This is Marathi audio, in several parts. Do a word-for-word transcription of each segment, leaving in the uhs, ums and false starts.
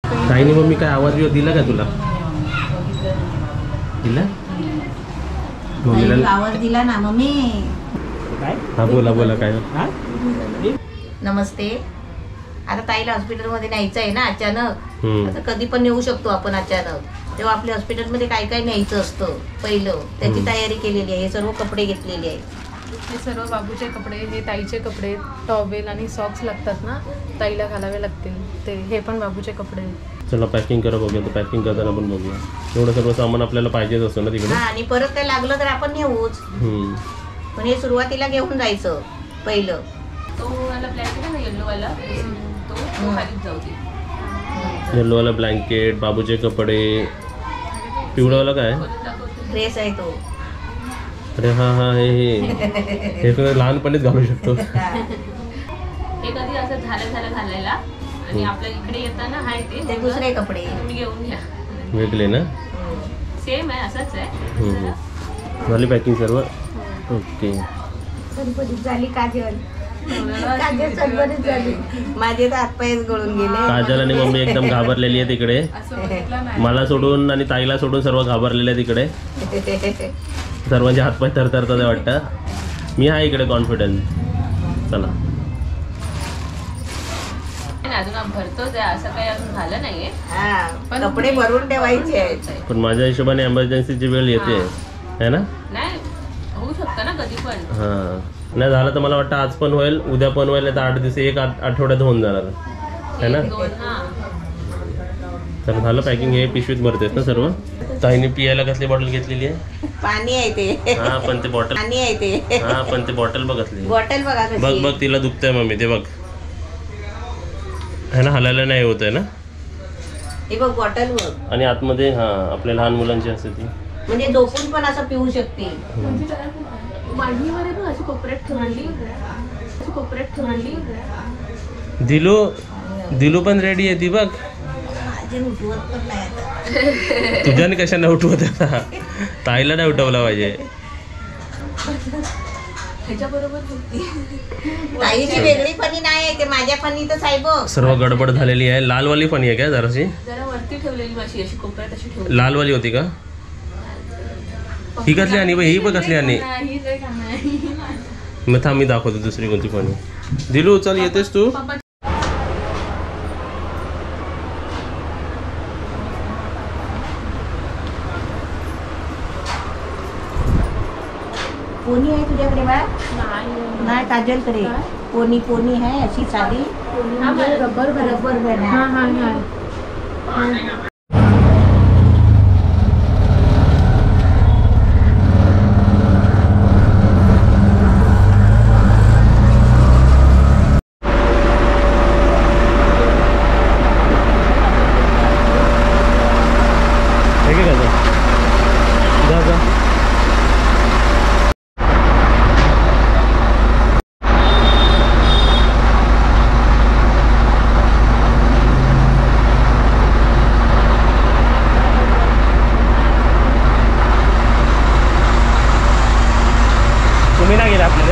ताईने मम्मी काय आवाज बिवाज दिला का तुला? दिला मम्मीला आवाज दिला ना मम्मी. हा बोला बोला काय. नमस्ते. आता ताईला हॉस्पिटलमध्ये न्यायचं आहे ना अचानक. आता कधी पण नेऊ शकतो आपण अचानक. तेव्हा आपल्या हॉस्पिटलमध्ये काय काय न्यायचं असतं पहिलं त्याची तयारी केलेली आहे. हे सर्व कपडे घेतलेले आहेत. हे सर्व बाबूचे कपडे, हे ताईचे कपडे, टॉवेल आणि सॉक्स लागतात ना ताईला घालावे लागतील ते. हे पण बाबूचे कपडे. चला पॅकिंग करा बघूया. तर पॅकिंग करताना पण बघूया. एवढं सर्व सामान आपल्याला पाहिजेच असतं ना तिकडे. आणि परत काय लागलं तर आपण नेऊच. पण हे सुरुवातीला घेऊन जायचं पहिलं. तो वाला ब्लँकेट आहे ना येलो वाला, तो खालीच जाऊ दे. येलो वाला ब्लँकेट, बाबूचे कपडे. पिवळावाला काय ड्रेस आहे तो. अरे हा हा हे हे हे लहानपणीच घालू शकतो. हे कधी असं झालं झालं घालायला आणि आपल्या इकडे येताना आहे ते ते दुसरे कपडे तुम्ही घेऊन घ्या. वेगळे ना. सेम आहे असंच आहे. झाली पॅकिंग सर्व. ओके. झाली काजल. काजल सनबरीच झाली. माझे तर हातपायच गळून गेले. काजल आणि मम्मी एकदम घाबरलेली आहे तिकडे. मला सोडून आणि ताईला सोडून सर्व घाबरलेले आहे तिकडे. सर्वांचे हातपाय थरथरतात वाटतं. मी आहे इकडे कॉन्फिडन्स. चला अजून भरतोच आहे असं काही अजून झालं नाहीये. कपडे भरून ठेवायचे. पण माझ्या हिशोबाने एमर्जन्सीची वेळ येते है ना. नाही होऊ शकतं ना कधी पण. हां नाही झालं तर मला वाटतं आज पण होईल, उद्या पण होईल, तर आठ दिवस एक आठवड्यात होऊन जाणार है ना. तर झालं पॅकिंग. हे पिशवीत भरतेस ना सर्व. ताईने पियाला कसली बॉटल घेतलेली आहे? पाणी आहे ते. हा पण ते बॉटल पाणी आहे ते. हा पण ते बॉटल बघतली. बॉटल बघा बघ बघ तिला दुखतंय मम्मी. ते बघ है ना, हलायला नाही होत आहे ना. हे बघ बॉटल बघ. आणि आतमध्ये हा आपल्या लहान मुलांची असते ती. म्हणजे झोपून पण असं पिऊ शकते. मांडणीमध्ये पण अशी कोपऱ्यात ठेवली, अशी कोपऱ्यात ठेवली. दिलू दिलू पण रेडी आहे ती बघ. उठवत पण नाही आता. तुझ्याने कशाने उठवत आता. ताईला नाही उठवला पाहिजे. ताईची वेगळी फणी नाही आहे ते माझ्या फणीतच आहे बघ. सर्व गडबड झालेली आहे. लालवाली फणी आहे का जराशी? जरा वरती ठेवलेली माझी अशी कोपऱ्यात अशी ठेवली. लालवाली होती का? ही कसली आणि ही पण कसली आणि मग थांब मी दाखवतो दुसरी कोणती फणी. दिलू चल येतेस तू. पोनी आहे तुझ्याकडे बा? नाही काजलकडे पोनी पोनी आहे अशी साडी. रबर रबर बना. तुम्ही नाही गेला आपल्याला.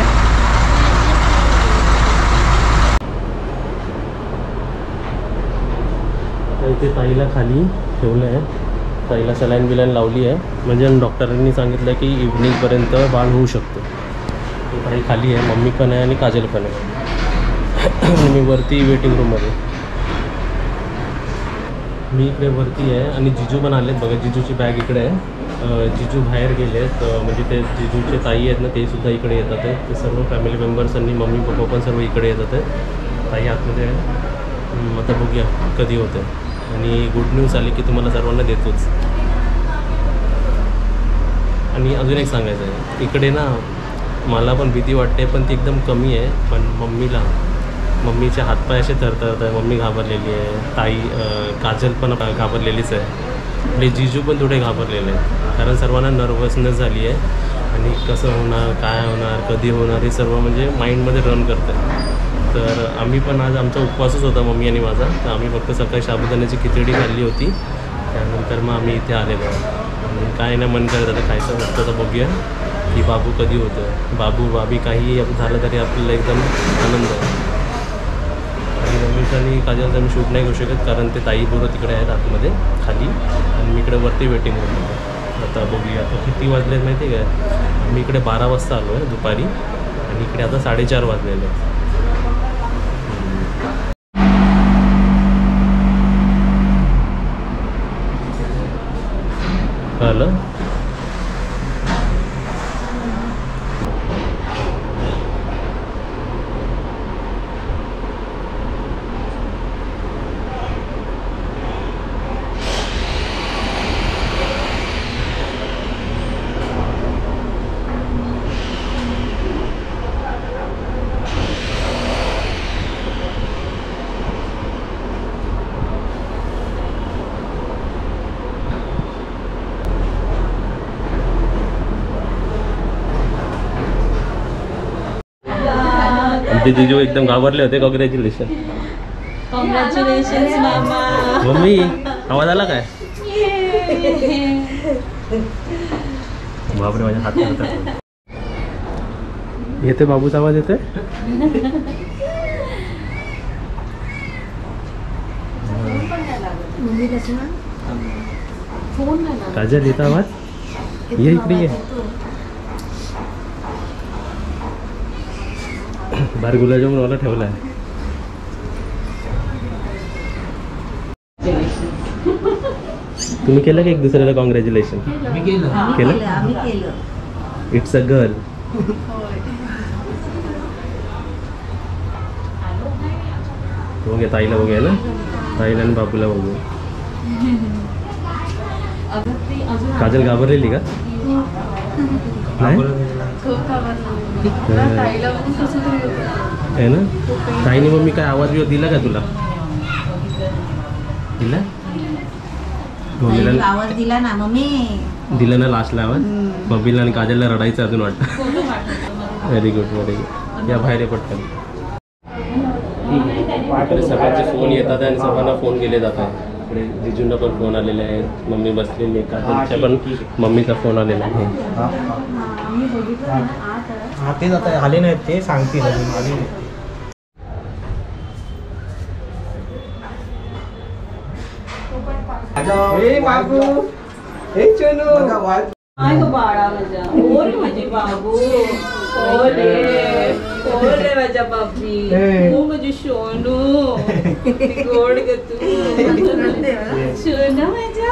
आता इथे ताईला खाली ठेवलं आहे. ताईला सलाईन बिलाईन लावली आहे. म्हणजे डॉक्टरांनी सांगितलं की इव्हनिंगपर्यंत बाळ होऊ शकतो. ताई खाली आहे, मम्मी पण आहे आणि काजल पण आहे. आणि मी वरती वेटिंग रूममध्ये. मी इकडे वरती आहे आणि जिजू पण आलेत बघा. जिजूची बॅग इकडे आहे. जिजू बाहेर गेले आहेत. म्हणजे ते जिजूचे ताई आहेत ना ते सुद्धा इकडे येतात आहे. ते सर्व फॅमिली मेंबर्स आणि मम्मी पप्पा पण सर्व इकडे येतात आहे. ताई आतमध्ये आहे. आता बघूया कधी होतं. आणि गुड न्यूज आली की तुम्हाला सर्वांना देतोच. आणि अजून एक सांगायचं आहे इकडे ना मला पण भीती वाटते पण ती एकदम कमी आहे. पण मम्मीला मम्मीचे हातपाय असे थरथरत आहे. मम्मी घाबरलेली आहे. ताई काजल पण घाबरलेलीच आहे. आपले जिजू पण थोडे घाबरलेले आहेत. कारण सर्वांना नर्वसनेस झाली आहे. आणि कसं होणार काय होणार कधी होणार हे सर्व म्हणजे माइंडमध्ये रन करतं आहे. तर आम्ही पण आज आमचा उपवासच होता मम्मी आणि माझा. तर आम्ही फक्त सकाळी साबुदाण्याची खिचडी खाल्ली होती. त्यानंतर मग आम्ही इथे आलेलो. आणि काय नाही मन करत आता खायचं नसतं. तर बघूया की बाबू कधी होतं. बाबू बाबी काही झालं तरी आपल्याला एकदम आनंद आहे. आणि मम्मी बाबूचं आणि काजलचं मी शूट नाही करू शकत कारण ते ताई बरोबर तिकडे आहेत आतमध्ये खाली आणि मी इकडे वरती वेटिंग रूममध्ये. आता बघूया आता किती वाजले माहिती आहे काय, मी इकडे बारा वाजता आलो आहे दुपारी आणि इकडे आता साडेचार वाजलेले आहेत. कळलं? ते जिजू एकदम घाबरले होते. कॉंग्रॅच्युलेशन. कॉंग्रॅच्युलेशन मामा. मम्मी आवाज आला काय? बापरे माझ्या हात करतात. येते बाबूचा आवाज येते. काजल येतो आवाज. ये इकडे ये. बार गुलाबजामुन मला ठेवला आहे. तुम्ही केलं का एक दुसऱ्याला कॉंग्रॅच्युलेशन? केलं. आम्ही केलं. It's a girl. बघूया ताईला बघूया ना, ताईला आणि बाबूला बघू. काजल घाबरलेली का? नाही आहे ना. ताईने मम्मी काय आवाज बिवाज दिला का तुला? दिला मम्मीला आवाज दिला ना मम्मी. दिला ना लास्टला आवाज. मम्मीला आणि काजलला रडायचं अजून वाटतं. Very good very good. या बाहेर पटकन. सगळ्यांचे फोन येतात आणि सर्वांना फोन केले जातात. इकडे जिजूंना पण फोन आलेले आहेत. मम्मी बसलेली आहे. काजलच्या पण मम्मीचा फोन आलेला आहे. हा तेच आता आले नाहीत ते सांगतील अजून आले नाही. ए बाबू, ए चनू. काय गो बाळा माझ्या. ओरे माझे बाबू. ओरे ओरे माझ्या बाबी. ओ माझी सोनू. गोड ग तू. सोना माझ्या.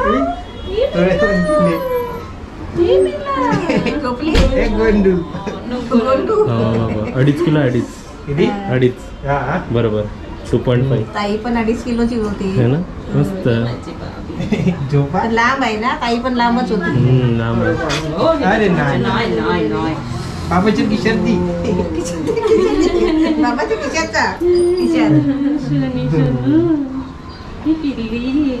एक गोंडू. अडीच किलो अडीच अडीच बरोबर. Two point five. ताई पण अडीच किलोची होती है ना. मस्त. झोपा. लांब आहे ना. ताई पण लांबच होती. हम्म, लांब आहे. अरे नाही नाही नाही नाही. बाबाची किशोर ती. बाबाच्या खिशाचा खिशात. सोनी सोनू. ही पिल्ली.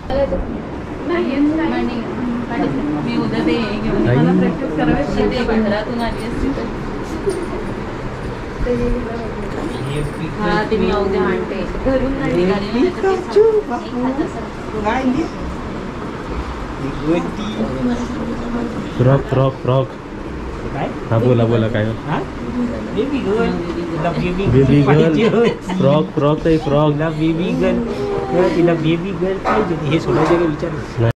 मी उद्या ते घेऊन नाही. मला प्रॅक्टिस करावी. ते घरातून आली असती तर. हा ते मी उद्या आणते. घरून नाही निघाली. Frock frock frock. हा बोला बोला काय. Baby girl. Baby girl. Frock frock ताई फ्रॉक. तिला बेबी गर्ल. तिला बेबी गर्ल पाहिजे. हे सोडायचे का विचार.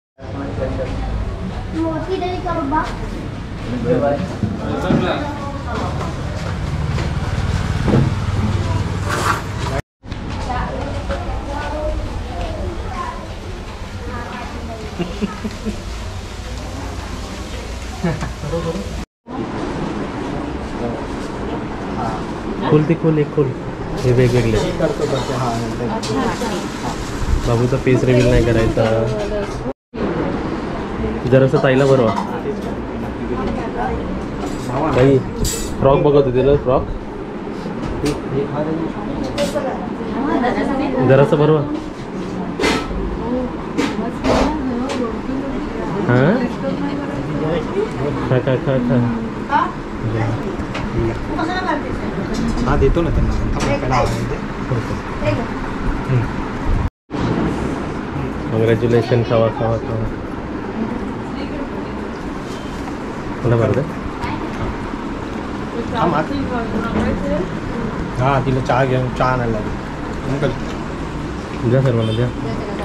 खोल ते खोल एक खोल. हे वेगवेगळे. करतो करतो. हा बाबूचा फेस रिव्हील नाही करायचा. जरासं ताईला बरवा. ताई फ्रॉक बघत होते ना. फ्रॉक जरासं बरवा. हां खा खा खा खा. हा देतो ना त्यांना. कॉंग्रॅच्युलेशन. खावा खावा खावा. मला बरं हा तिला चहा घेऊन चहा आणायला लागेल. द्या सर्वांना द्या.